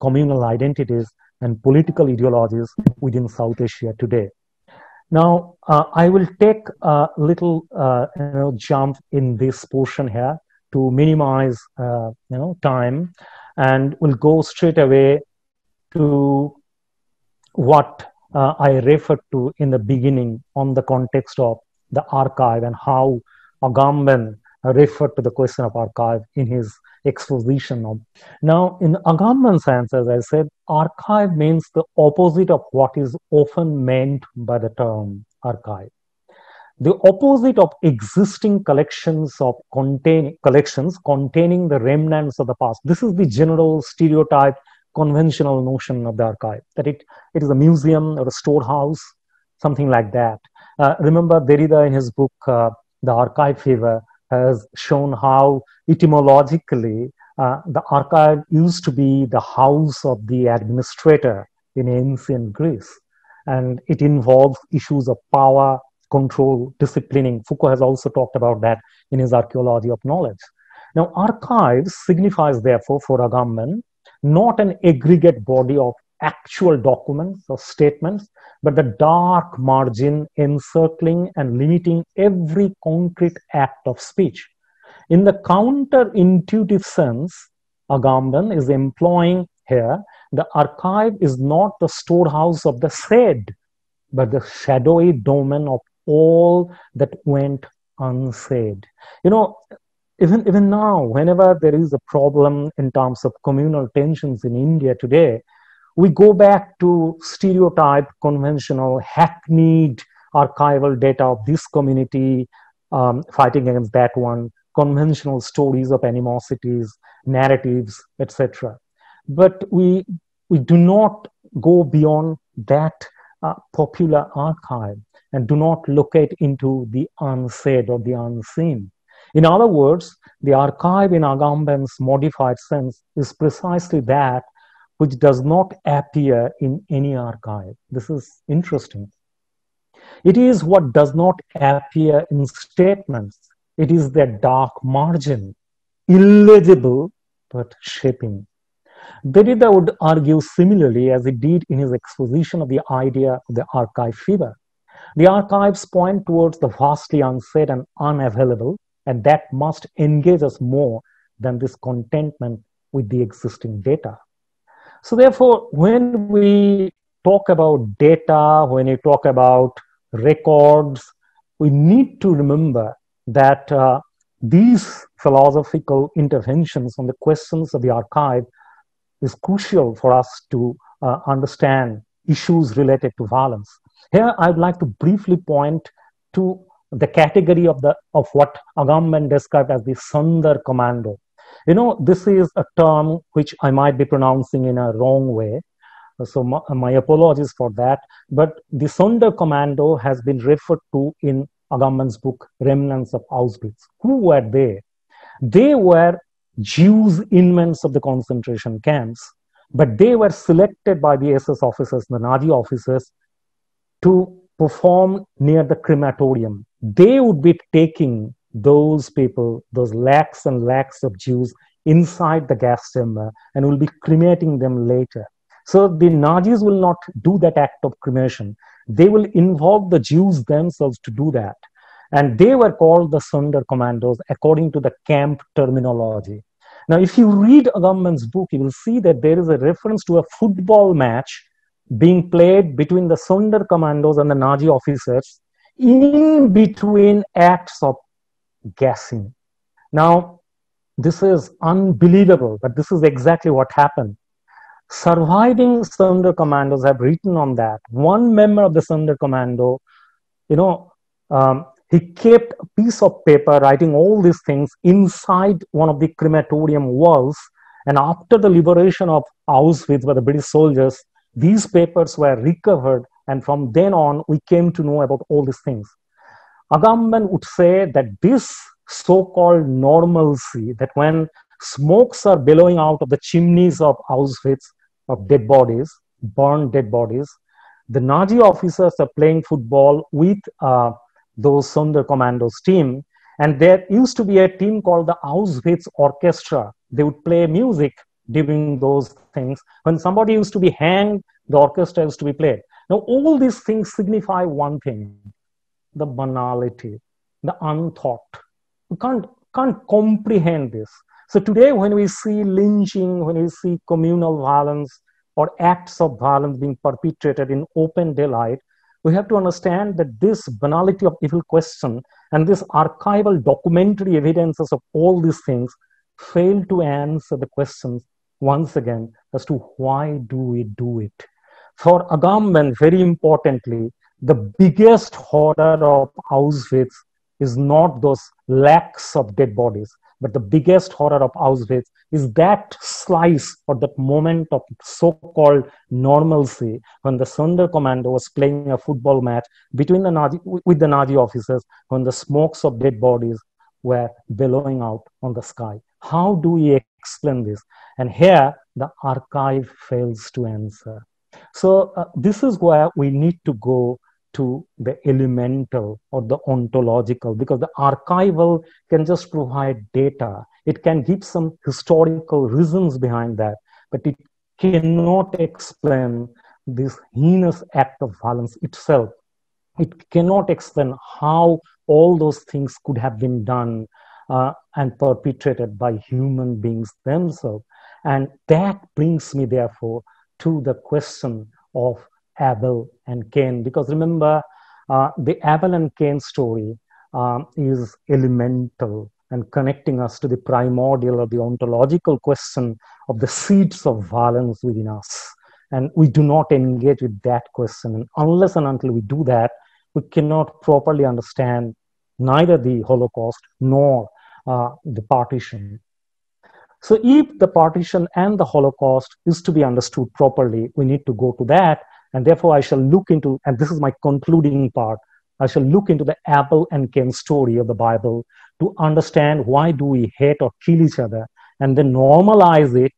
communal identities and political ideologies within South Asia today. Now, I will take a little jump in this portion here to minimize time, and we'll go straight away to what I referred to in the beginning on the context of the archive and how Agamben referred to the question of archive in his exposition. Now, in Agamben's sense, as I said, archive means the opposite of what is often meant by the term archive. The opposite of existing collections containing the remnants of the past. This is the general stereotype, conventional notion of the archive, that it is a museum or a storehouse, something like that. Remember, Derrida in his book, The Archive Fever, has shown how etymologically the archive used to be the house of the administrator in ancient Greece. And it involves issues of power, control, disciplining. Foucault has also talked about that in his Archaeology of Knowledge. Now, archives signifies, therefore, for Agamben, not an aggregate body of actual documents or statements, but the dark margin encircling and limiting every concrete act of speech. In the counterintuitive sense, Agamben is employing here, the archive is not the storehouse of the said, but the shadowy domain of all that went unsaid. Even now, whenever there is a problem in terms of communal tensions in India today, we go back to stereotyped, conventional, hackneyed archival data of this community fighting against that one, conventional stories of animosities, narratives, etc. But we do not go beyond that popular archive and do not locate into the unsaid or the unseen. In other words, the archive in Agamben's modified sense is precisely that which does not appear in any archive. This is interesting. It is what does not appear in statements. It is the dark margin, illegible but shaping. Derrida would argue similarly, as he did in his exposition of the idea of the archive fever. The archives point towards the vastly unsaid and unavailable, and that must engage us more than this contentment with the existing data. So therefore, when we talk about data, when we talk about records, we need to remember that these philosophical interventions on the questions of the archive is crucial for us to understand issues related to violence. Here, I'd like to briefly point to the category of what Agamben described as the Sundar Commando. This is a term which I might be pronouncing in a wrong way, so my apologies for that. But the Sundar Commando has been referred to in Agamben's book, Remnants of Auschwitz. Who were they? They were Jews inmates of the concentration camps, but they were selected by the SS officers, the Nazi officers, to perform near the crematorium. They would be taking those people, those lakhs and lakhs of Jews, inside the gas chamber and will be cremating them later. So the Nazis will not do that act of cremation. They will involve the Jews themselves to do that. And they were called the Sundar Commandos according to the camp terminology. Now, if you read Agamben's book, you will see that there is a reference to a football match being played between the Sundar Commandos and the Nazi officers in between acts of gassing. Now, this is unbelievable, but this is exactly what happened. Surviving Sundar Commandos have written on that. One member of the Sundar Commando, he kept a piece of paper writing all these things inside one of the crematorium walls. And after the liberation of Auschwitz by the British soldiers, these papers were recovered. And from then on, we came to know about all these things. Agamben would say that this so-called normalcy, that when smokes are billowing out of the chimneys of Auschwitz, of dead bodies, burned dead bodies, the Nazi officers are playing football with those Sundar Commandos team. And there used to be a team called the Auschwitz Orchestra. They would play music during those things. When somebody used to be hanged, the orchestra used to be played. Now, all these things signify one thing: the banality, the unthought. We can't comprehend this. So today, when we see lynching, when we see communal violence or acts of violence being perpetrated in open daylight, we have to understand that this banality of evil question and this archival documentary evidences of all these things fail to answer the questions once again as to why do we do it. For Agamben, very importantly, the biggest horror of Auschwitz is not those lakhs of dead bodies, but the biggest horror of Auschwitz is that slice or that moment of so-called normalcy when the Sonderkommando was playing a football match between with the Nazi officers, when the smokes of dead bodies were billowing out on the sky. How do we explain this? And here, the archive fails to answer. So this is where we need to go to the elemental or the ontological, because the archival can just provide data. It can give some historical reasons behind that, but it cannot explain this heinous act of violence itself. It cannot explain how all those things could have been done and perpetrated by human beings themselves. And that brings me, therefore, to the question of Abel and Cain, because remember, the Abel and Cain story is elemental and connecting us to the primordial or the ontological question of the seeds of violence within us. And we do not engage with that question. And unless and until we do that, we cannot properly understand neither the Holocaust nor the partition. So if the partition and the Holocaust is to be understood properly, we need to go to that. And therefore, I shall look into, and this is my concluding part, I shall look into the Abel and Cain story of the Bible to understand why do we hate or kill each other, and then normalize it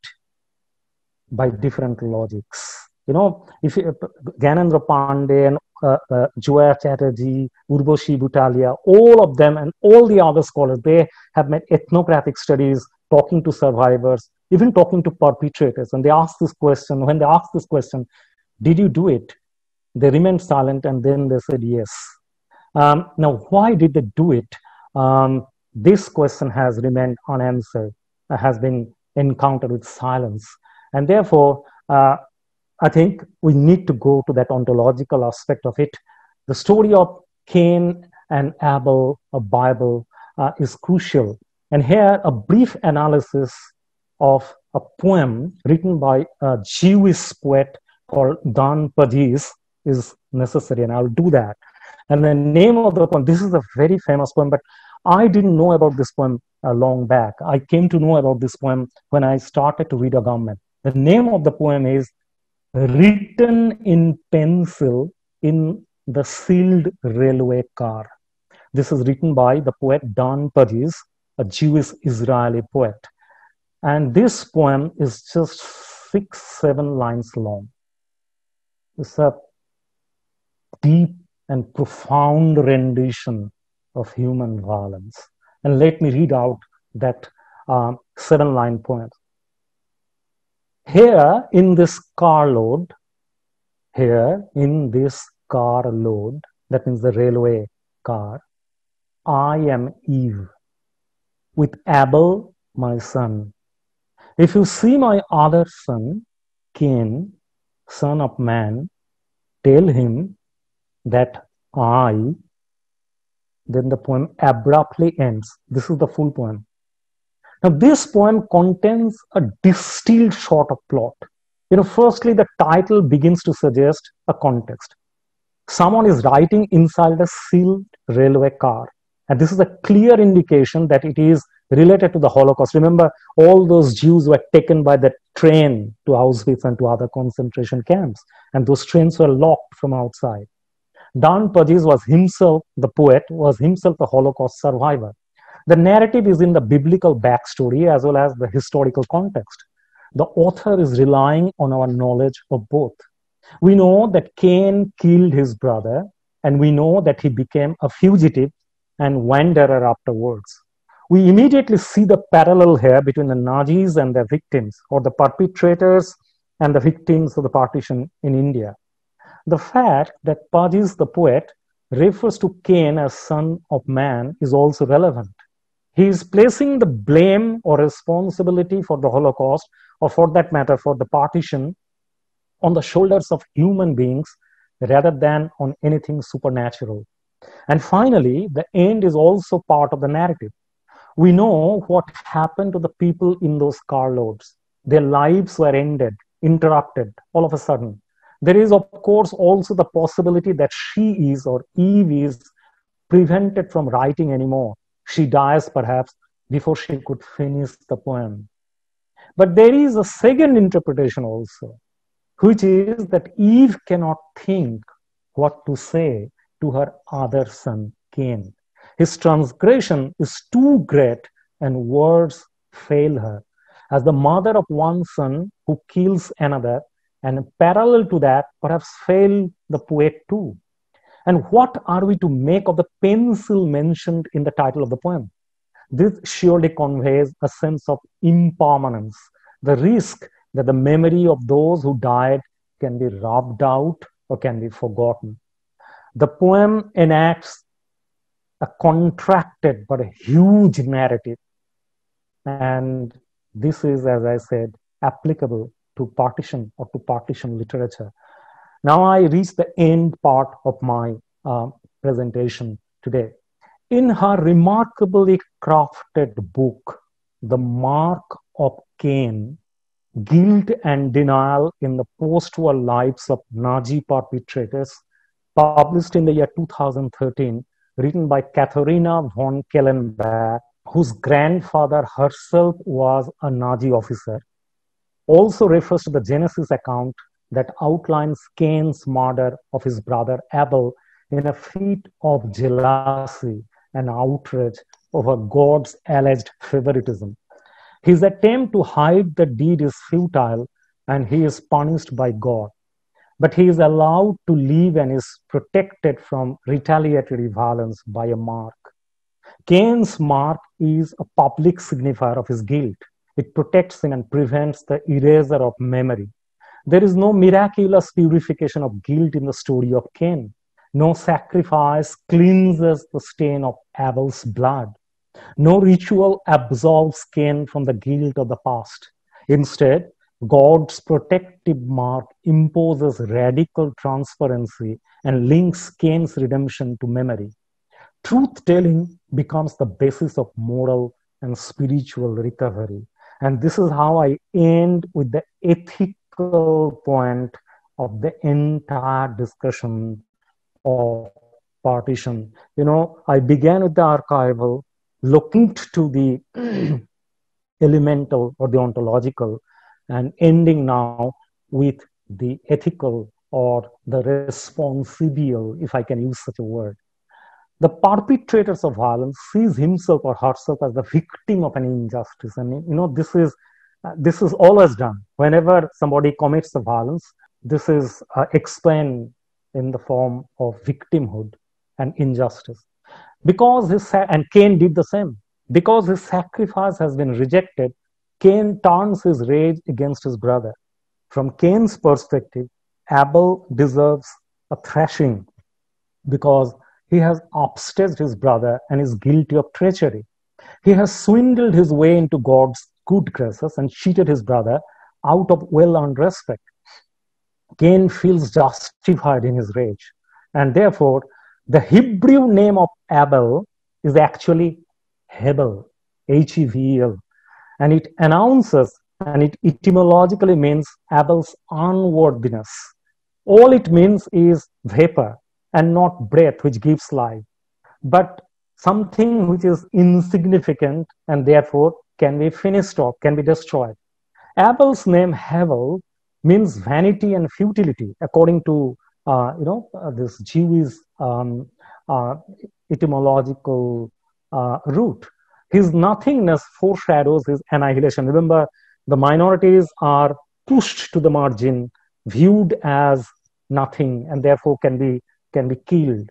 by different logics. You know, if Gyanendra Pandey and Joya Chatterjee, Urvashi Butalia, all of them and all the other scholars, they have made ethnographic studies talking to survivors, even talking to perpetrators. And they ask this question, when they ask this question, did you do it? They remained silent and then they said yes. Now, why did they do it? This question has remained unanswered, has been encountered with silence. And therefore, I think we need to go to that ontological aspect of it. The story of Cain and Abel of Bible is crucial. And here, a brief analysis of a poem written by a Jewish poet called Dan Padis is necessary, and I'll do that. And the name of the poem, this is a very famous poem, but I didn't know about this poem long back. I came to know about this poem when I started to read Agamben. The name of the poem is Written in Pencil in the Sealed Railway Car. This is written by the poet Dan Padis, a Jewish Israeli poet. And this poem is just 6-7 lines long. It's a deep and profound rendition of human violence. And let me read out that 7-line poem. Here in this carload, that means the railway car, I am Eve, with Abel, my son. If you see my other son, Cain, son of man, tell him that I, then the poem abruptly ends. This is the full poem. Now, this poem contains a distilled sort of plot. You know, firstly, the title begins to suggest a context. Someone is writing inside a sealed railway car. And this is a clear indication that it is related to the Holocaust. Remember, all those Jews were taken by the train to Auschwitz and to other concentration camps. And those trains were locked from outside. Dan Padis was himself, the poet, was himself a Holocaust survivor. The narrative is in the biblical backstory as well as the historical context. The author is relying on our knowledge of both. We know that Cain killed his brother, and we know that he became a fugitive and wanderer afterwards. We immediately see the parallel here between the Nazis and their victims, or the perpetrators and the victims of the partition in India. The fact that Pazis the poet refers to Cain as son of man is also relevant. He is placing the blame or responsibility for the Holocaust, or for that matter, for the partition, on the shoulders of human beings rather than on anything supernatural. And finally, the end is also part of the narrative. We know what happened to the people in those carloads. Their lives were ended, interrupted, all of a sudden. There is, of course, also the possibility that she is, or Eve is, prevented from writing anymore. She dies perhaps before she could finish the poem. But there is a second interpretation also, which is that Eve cannot think what to say to her other son, Cain. His transgression is too great and words fail her. As the mother of one son who kills another, and parallel to that, perhaps fail the poet too. And what are we to make of the pencil mentioned in the title of the poem? This surely conveys a sense of impermanence, the risk that the memory of those who died can be rubbed out or can be forgotten. The poem enacts a contracted but a huge narrative. And this is, as I said, applicable to partition or to partition literature. Now I reach the end part of my presentation today. In her remarkably crafted book, The Mark of Cain, Guilt and Denial in the Post-War Lives of Nazi Perpetrators, published in the year 2013, written by Katharina von Kellenbach, whose grandfather herself was a Nazi officer, also refers to the Genesis account that outlines Cain's murder of his brother Abel in a fit of jealousy and outrage over God's alleged favoritism. His attempt to hide the deed is futile and he is punished by God. But he is allowed to live and is protected from retaliatory violence by a mark. Cain's mark is a public signifier of his guilt. It protects him and prevents the erasure of memory. There is no miraculous purification of guilt in the story of Cain. No sacrifice cleanses the stain of Abel's blood. No ritual absolves Cain from the guilt of the past. Instead, God's protective mark imposes radical transparency and links Cain's redemption to memory. Truth-telling becomes the basis of moral and spiritual recovery. And this is how I end with the ethical point of the entire discussion of partition. You know, I began with the archival, looking to the elemental or the ontological, and ending now with the ethical or the responsible, if I can use such a word. The perpetrators of violence sees himself or herself as the victim of an injustice. And, you know, this is always done. Whenever somebody commits a violence, this is explained in the form of victimhood and injustice. And Cain did the same. Because his sacrifice has been rejected, Cain turns his rage against his brother. From Cain's perspective, Abel deserves a thrashing because he has upstaged his brother and is guilty of treachery. He has swindled his way into God's good graces and cheated his brother out of well-earned respect. Cain feels justified in his rage. And therefore, the Hebrew name of Abel is actually Hebel, H-E-V-E-L. And it announces, and it etymologically means Abel's unworthiness. All it means is vapor and not breath, which gives life, but something which is insignificant and therefore can be finished off, can be destroyed. Abel's name Hevel means vanity and futility, according to this Jewish etymological root. His nothingness foreshadows his annihilation. Remember, the minorities are pushed to the margin, viewed as nothing, and therefore can be killed.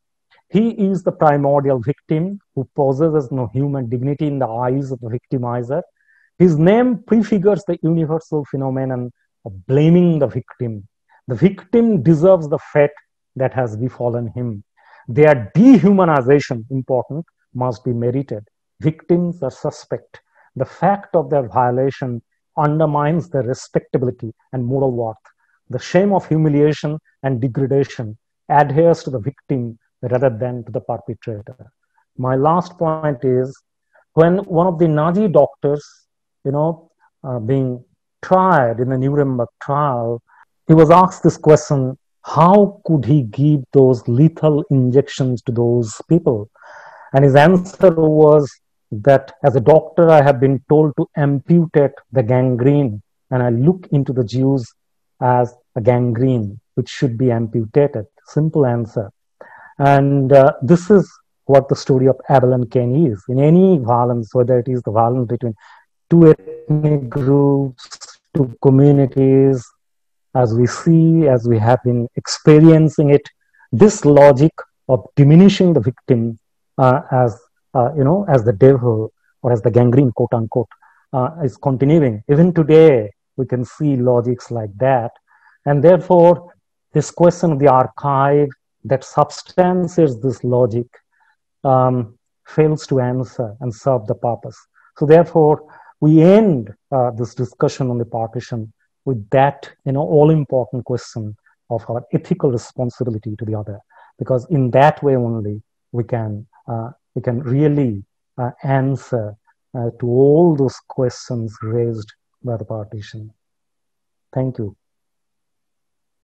He is the primordial victim who possesses no human dignity in the eyes of the victimizer. His name prefigures the universal phenomenon of blaming the victim. The victim deserves the fate that has befallen him. Their dehumanization, important, must be merited. Victims are suspect. The fact of their violation undermines their respectability and moral worth. The shame of humiliation and degradation adheres to the victim rather than to the perpetrator. My last point is, when one of the Nazi doctors, being tried in the Nuremberg trial, he was asked this question: how could he give those lethal injections to those people? And his answer was that, as a doctor, I have been told to amputate the gangrene, and I look into the Jews as a gangrene which should be amputated. Simple answer. And this is what the story of Abel and Cain is. In any violence, whether it is the violence between two ethnic groups, two communities, as we see, as we have been experiencing it, this logic of diminishing the victim as the devil or as the gangrene, quote unquote, is continuing. Even today, we can see logics like that. And therefore, this question of the archive that substantiates this logic fails to answer and serve the purpose. So therefore, we end this discussion on the partition with that, all-important question of our ethical responsibility to the other, because in that way only we can really answer to all those questions raised by the partition. Thank you.